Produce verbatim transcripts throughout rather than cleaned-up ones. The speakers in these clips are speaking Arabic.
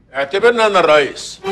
اعتبرني انا الرئيس.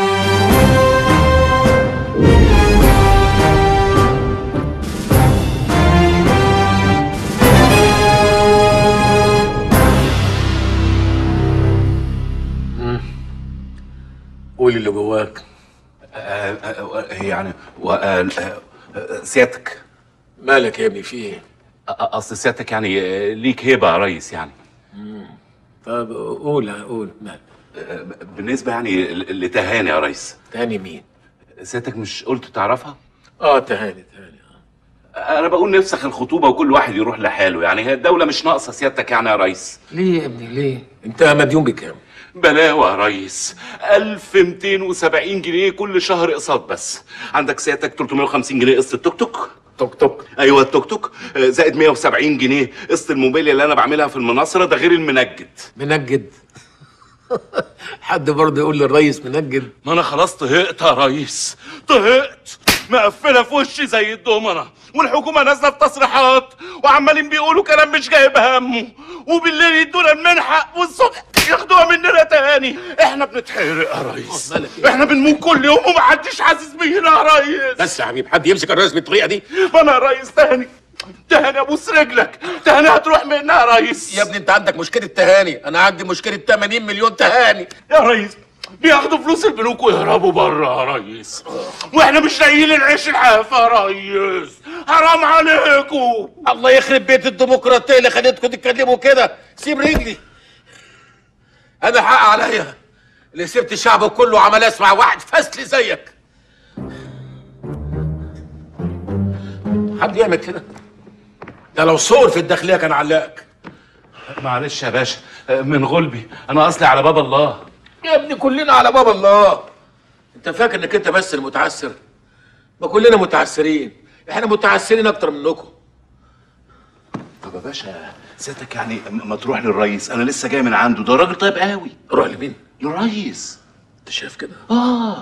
قول اللي جواك. آه آه يعني آه سيادتك مالك يا ابني، في ايه؟ اصل سيادتك يعني ليك هيبه يا ريس يعني. مم. طب قول قول مالك. بالنسبه يعني لتهاني يا ريس. تهاني مين؟ سيادتك مش قلت تعرفها؟ اه تهاني تهاني اه. انا بقول نفسخ الخطوبه وكل واحد يروح لحاله، يعني هي الدوله مش ناقصه سيادتك يعني يا ريس. ليه يا ابني ليه؟ انت مديون بكام؟ بلاوة يا ريس، ألف ومئتين وسبعين جنيه كل شهر اقساط بس. عندك سيادتك ثلاثمائة وخمسين جنيه قسط التوك توك. توك توك؟ ايوه التوك توك، زائد مئة وسبعين جنيه قسط الموبيليا اللي انا بعملها في المناصره، ده غير المنجد. منجد؟ حد برضه يقول للريس منجد؟ ما انا خلاص طهقت يا ريس، طهقت. مقفله في وشي زي الدومنه، والحكومه نازله في تصريحات وعمالين بيقولوا كلام مش جايب همه، وبالليل يدونا المنحه والصبح ياخدوها مننا تاني. احنا بنتحرق يا ريس، احنا بنموت كل يوم ومحدش حاسس بينا يا ريس. بس يا حبيبي حد يمسك الرئيس بالطريقه دي؟ ما انا يا ريس تهاني تهاني ابوس رجلك، تهاني هتروح منها يا ريس. يا ابني انت عندك مشكله تهاني، انا عندي مشكله ثمانين مليون تهاني يا ريس. بياخدوا فلوس البنوك ويهربوا بره يا ريس، واحنا مش لاقيين العيش الحاف يا ريس، حرام عليكم. الله يخرب بيت الديمقراطيه اللي خليتكم تتكلموا كده. سيب رجلي، انا حق عليا اللي سبت الشعب كله عمال اسمع واحد فاسل زيك. حد يعمل كده؟ ده لو صور في الداخليه كان علقك. معلش يا باشا من غلبي، انا اصلي على باب الله. يا ابني كلنا على باب الله. انت فاكر انك انت بس المتعسر؟ ما كلنا متعسرين، احنا متعسرين اكتر منكم. طب يا باشا سيادتك يعني ما تروح للريس، انا لسه جاي من عنده، ده راجل طيب قوي. روح لمين؟ للريس. انت شايف كده؟ اه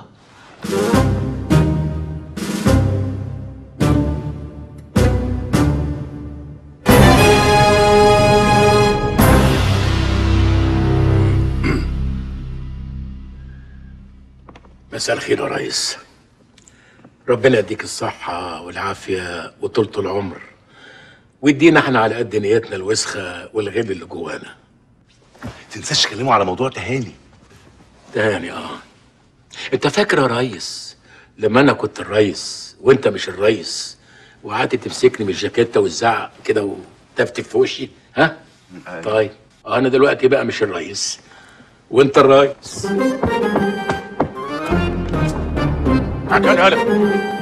مساء الخير يا ريس. ربنا يديك الصحة والعافية وطولة العمر، ويدينا احنا على قد نيتنا الوسخة والغل اللي جوانا. تنساش تكلموا على موضوع تهاني. تهاني اه. انت فاكر يا ريس لما انا كنت الريس وانت مش الريس، وقعدت تمسكني من الجاكيتة وتزعق كده وتفتف في وشي؟ ها؟ أيوة. طيب انا دلوقتي بقى مش الريس وانت الريس. عجل هلا.